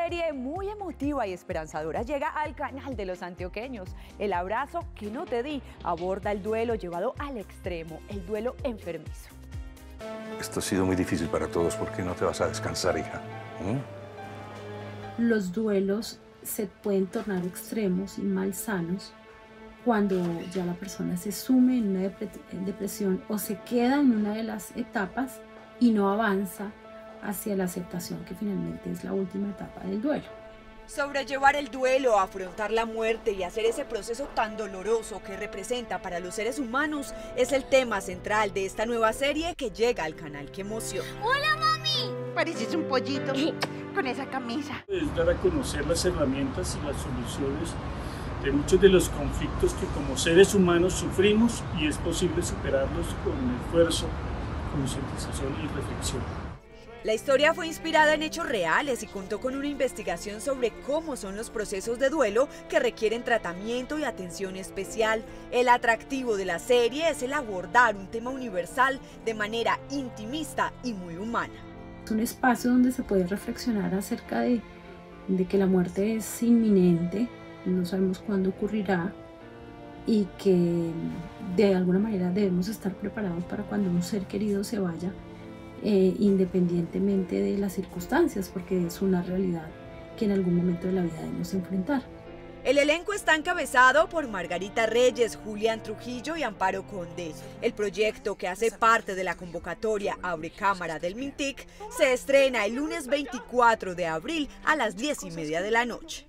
serie muy emotiva y esperanzadora llega al canal de los antioqueños. El abrazo que no te di aborda el duelo llevado al extremo, el duelo enfermizo. Esto ha sido muy difícil para todos. ¿Por qué no te vas a descansar, hija? Los duelos se pueden tornar extremos y malsanos cuando ya la persona se sume en una depresión o se queda en una de las etapas y no avanza hacia la aceptación, que finalmente es la última etapa del duelo. Sobrellevar el duelo, afrontar la muerte y hacer ese proceso tan doloroso que representa para los seres humanos es el tema central de esta nueva serie que llega al canal ¡Qué emoción! ¡Hola, mami! Pareces un pollito con esa camisa. Es dar a conocer las herramientas y las soluciones de muchos de los conflictos que como seres humanos sufrimos y es posible superarlos con esfuerzo, concientización y reflexión. La historia fue inspirada en hechos reales y contó con una investigación sobre cómo son los procesos de duelo que requieren tratamiento y atención especial. El atractivo de la serie es el abordar un tema universal de manera intimista y muy humana. Es un espacio donde se puede reflexionar acerca de que la muerte es inminente, no sabemos cuándo ocurrirá y que de alguna manera debemos estar preparados para cuando un ser querido se vaya, independientemente de las circunstancias, porque es una realidad que en algún momento de la vida debemos enfrentar. El elenco está encabezado por Margarita Reyes, Julián Trujillo y Amparo Conde. El proyecto, que hace parte de la convocatoria Abre Cámara del Mintic, se estrena el lunes 24 de abril a las 10:30 de la noche.